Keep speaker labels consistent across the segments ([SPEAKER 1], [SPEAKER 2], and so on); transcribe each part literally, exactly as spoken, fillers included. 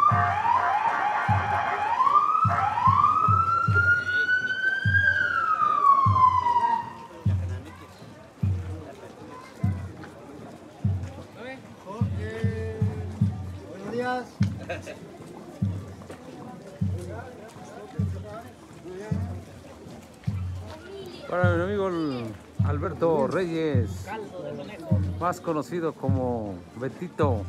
[SPEAKER 1] Buenos días.
[SPEAKER 2] Para mi amigo Alberto Reyes, más conocido como Betito.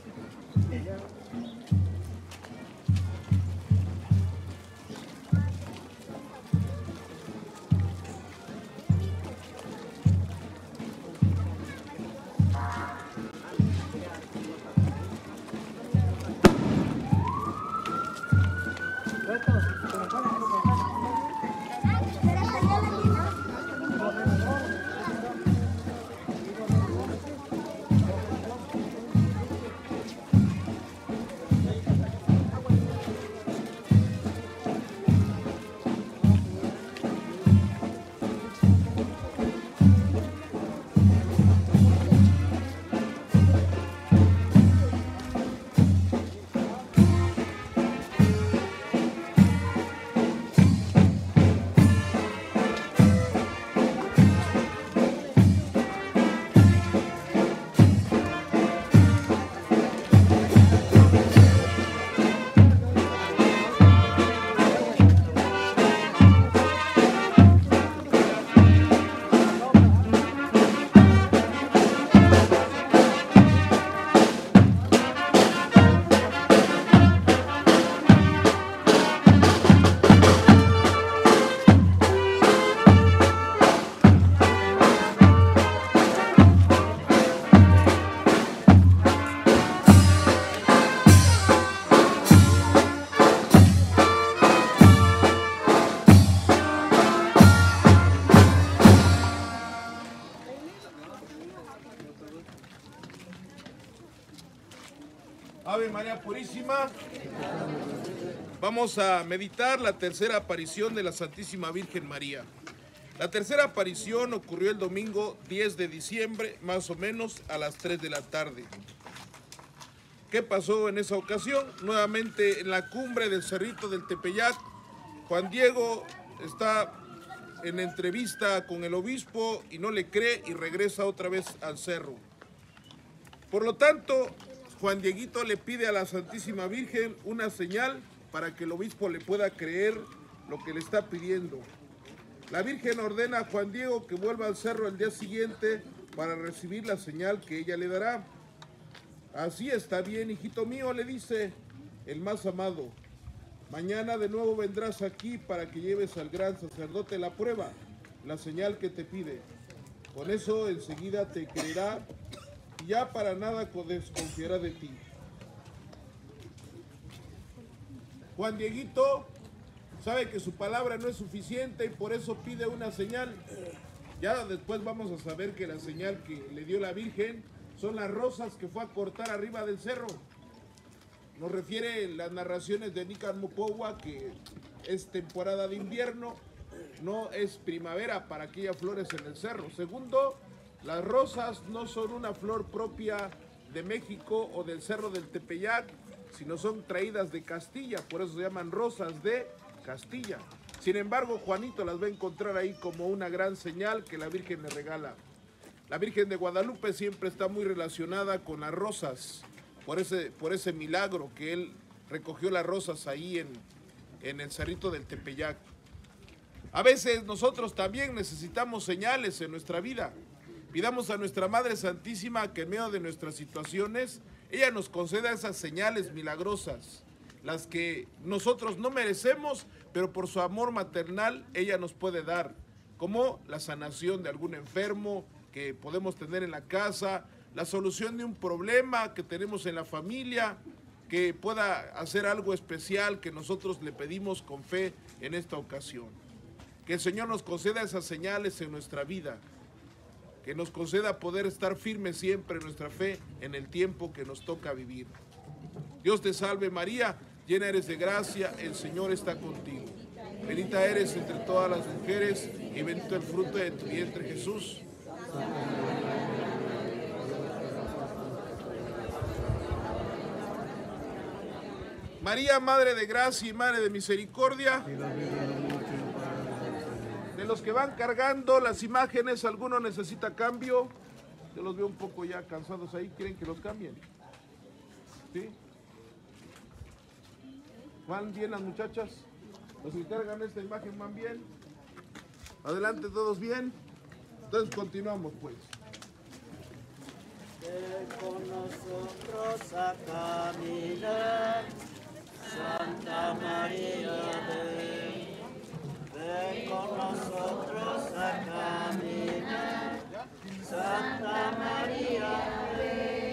[SPEAKER 3] Ave María Purísima. Vamos a meditar la tercera aparición de la Santísima Virgen María. La tercera aparición ocurrió el domingo diez de diciembre, más o menos a las tres de la tarde. ¿Qué pasó en esa ocasión? Nuevamente en la cumbre del Cerrito del Tepeyac, Juan Diego está en entrevista con el obispo y no le cree y regresa otra vez al cerro. Por lo tanto, Juan Dieguito le pide a la Santísima Virgen una señal para que el obispo le pueda creer lo que le está pidiendo. La Virgen ordena a Juan Diego que vuelva al cerro el día siguiente para recibir la señal que ella le dará. Así está bien, hijito mío, le dice el más amado. Mañana de nuevo vendrás aquí para que lleves al gran sacerdote la prueba, la señal que te pide. Con eso enseguida te creerá y ya para nada desconfiará de ti. Juan Dieguito sabe que su palabra no es suficiente y por eso pide una señal. Ya después vamos a saber que la señal que le dio la Virgen son las rosas que fue a cortar arriba del cerro. Nos refiere las narraciones de Nican Mopowa que es temporada de invierno, no es primavera para que haya flores en el cerro. Segundo, las rosas no son una flor propia de México o del cerro del Tepeyac, sino son traídas de Castilla, por eso se llaman rosas de Castilla. Sin embargo, Juanito las va a encontrar ahí como una gran señal que la Virgen le regala. La Virgen de Guadalupe siempre está muy relacionada con las rosas, por ese, por ese milagro que él recogió las rosas ahí en, en el cerrito del Tepeyac. A veces nosotros también necesitamos señales en nuestra vida. Pidamos a nuestra Madre Santísima que en medio de nuestras situaciones, ella nos conceda esas señales milagrosas, las que nosotros no merecemos, pero por su amor maternal ella nos puede dar, como la sanación de algún enfermo que podemos tener en la casa, la solución de un problema que tenemos en la familia, que pueda hacer algo especial que nosotros le pedimos con fe en esta ocasión. Que el Señor nos conceda esas señales en nuestra vida, que nos conceda poder estar firmes siempre en nuestra fe en el tiempo que nos toca vivir. Dios te salve María, llena eres de gracia, el Señor está contigo. Bendita eres entre todas las mujeres y bendito el fruto de tu vientre Jesús. María, Madre de Gracia y Madre de Misericordia. De los que van cargando las imágenes, ¿alguno necesita cambio? Yo los veo un poco ya cansados ahí, ¿quieren que los cambien? ¿Sí? ¿Van bien las muchachas? ¿Los que cargan esta imagen van bien? Adelante, todos bien. Entonces continuamos pues.
[SPEAKER 1] Ven con nosotros a caminar, Santa María, ven. Ven con nosotros a caminar, Santa María, ven.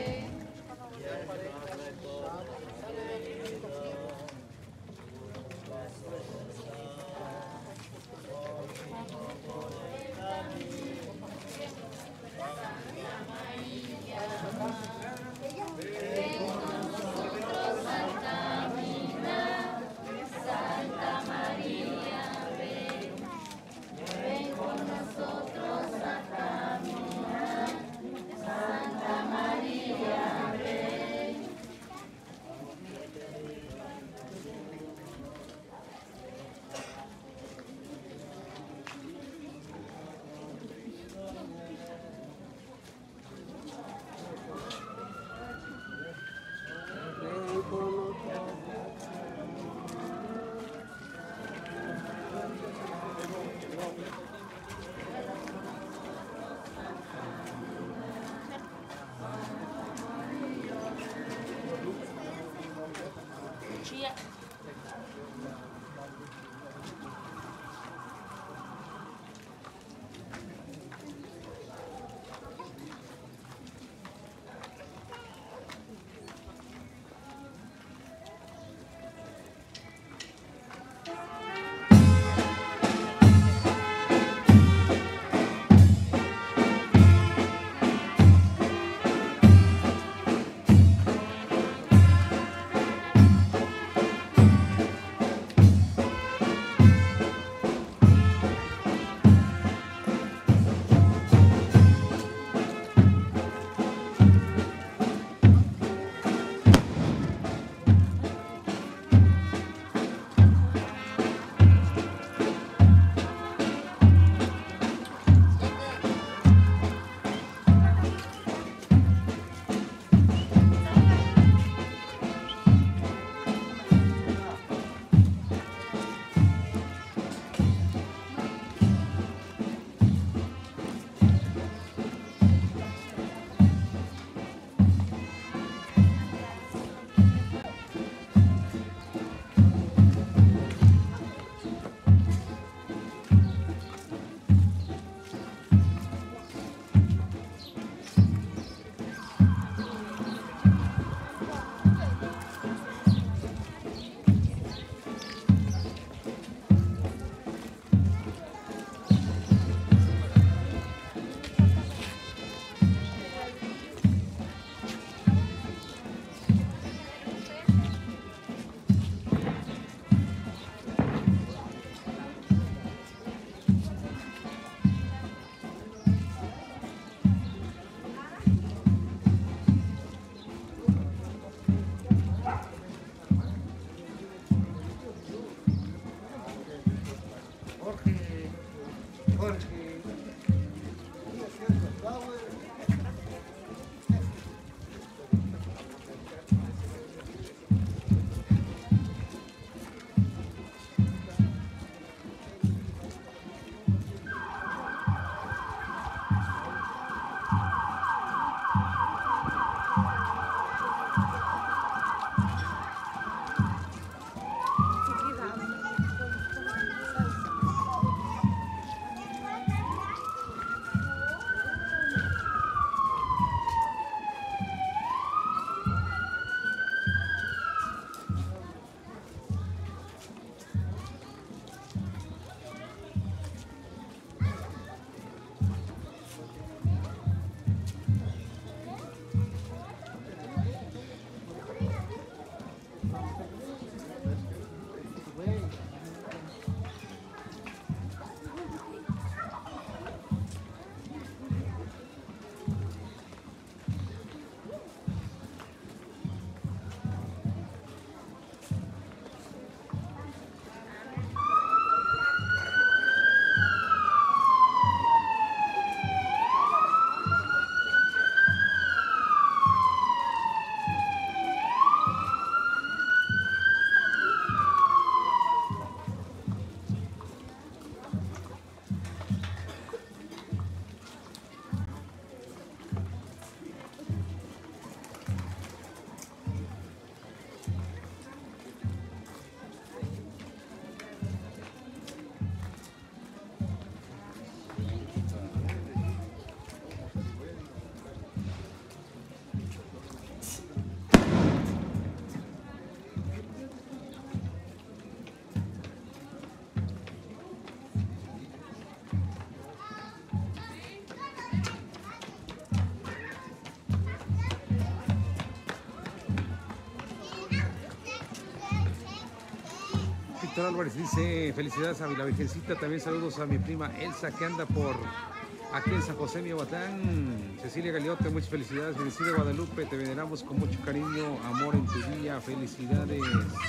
[SPEAKER 2] Víctor Álvarez dice, felicidades a la Virgencita, también saludos a mi prima Elsa que anda por aquí en San José, Miahuatlán. Cecilia Galeote, muchas felicidades. Bendecida Guadalupe, te veneramos con mucho cariño, amor en tu día, felicidades.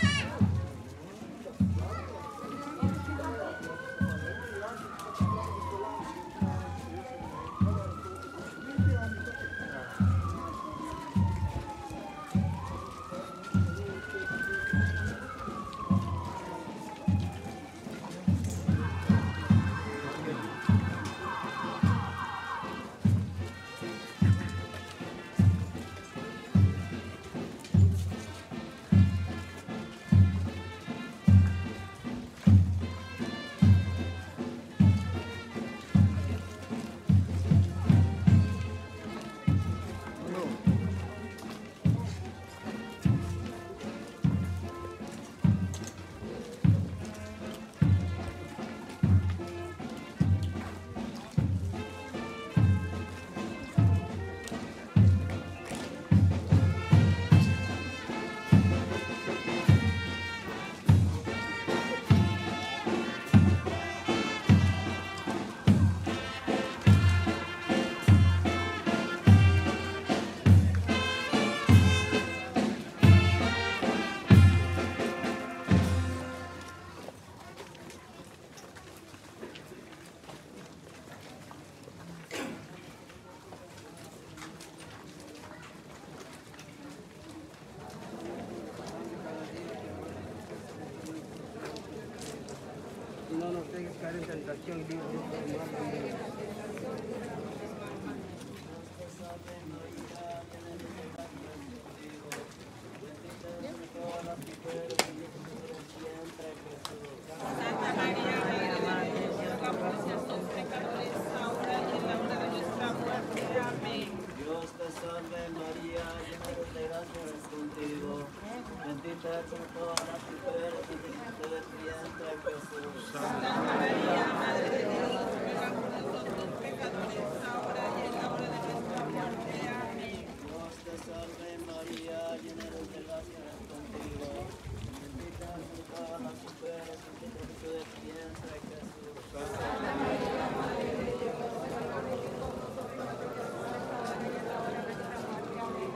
[SPEAKER 4] No nos dejes caer en tentación, líbranos del mal. Amén.
[SPEAKER 5] Santa María, Reina de Dios, ruega por nosotros pecadores, ahora y en la hora de nuestra muerte. Amén.
[SPEAKER 1] Dios te salve María, llena eres de gracia, eres contigo. Bendita eres entre todas las mujeres y bendito es tu vientre Jesús.
[SPEAKER 5] Santa María, Madre de Dios, ruega por nosotros pecadores, ahora y en la hora de nuestra muerte. Amén.
[SPEAKER 1] Dios te salve María, llena eres de gracia, eres contigo. Bendita eres entre todas las mujeres y bendito es tu vientre Jesús. Santa María, Madre de Dios, ruega por nosotros pecadores, ahora y en la hora de nuestra muerte. Amén.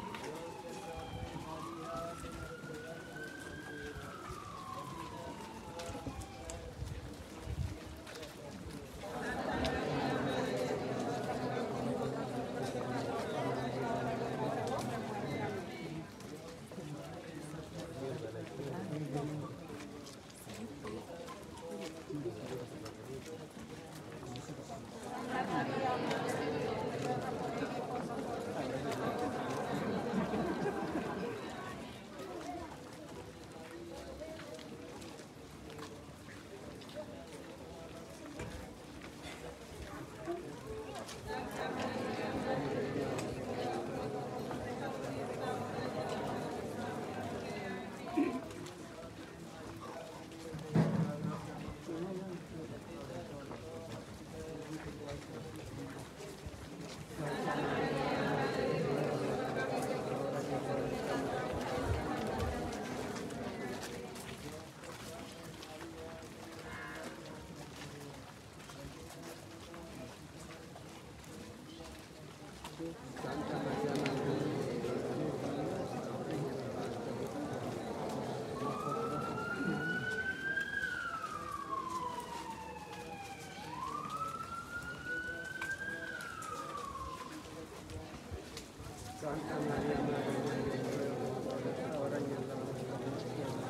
[SPEAKER 4] Santa María, Madre de Dios, ahora y en la hora de nuestra muerte.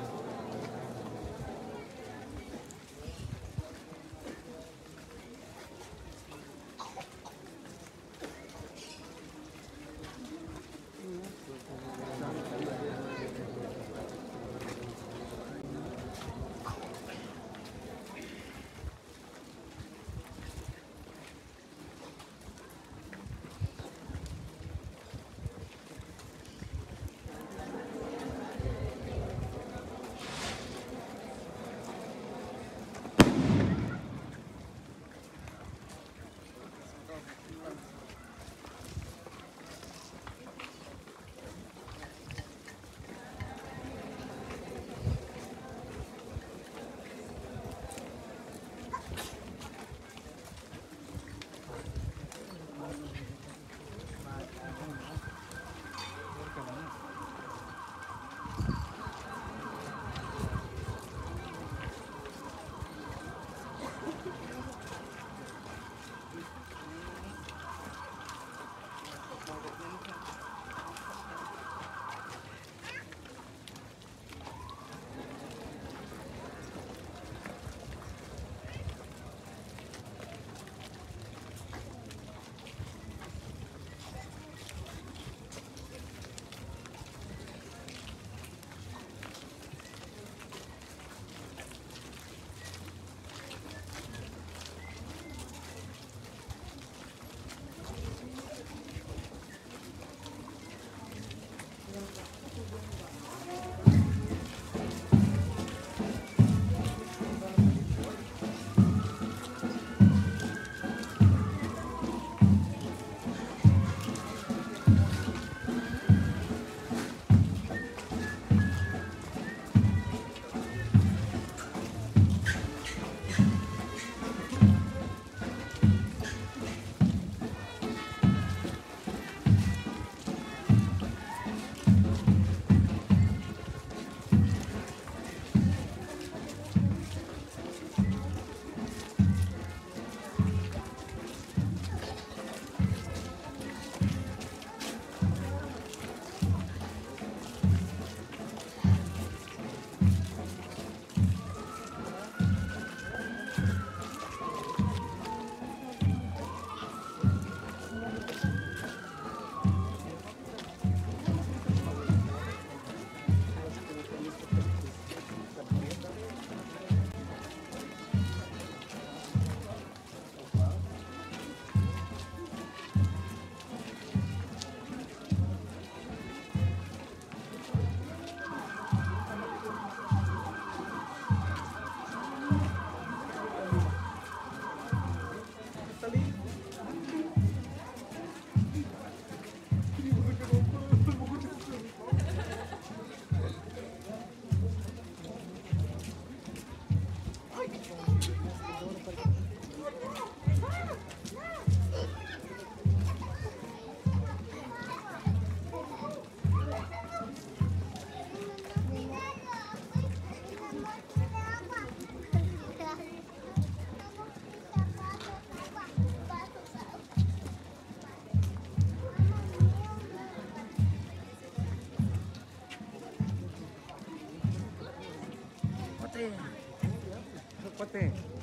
[SPEAKER 1] cuate.
[SPEAKER 2] Cuate.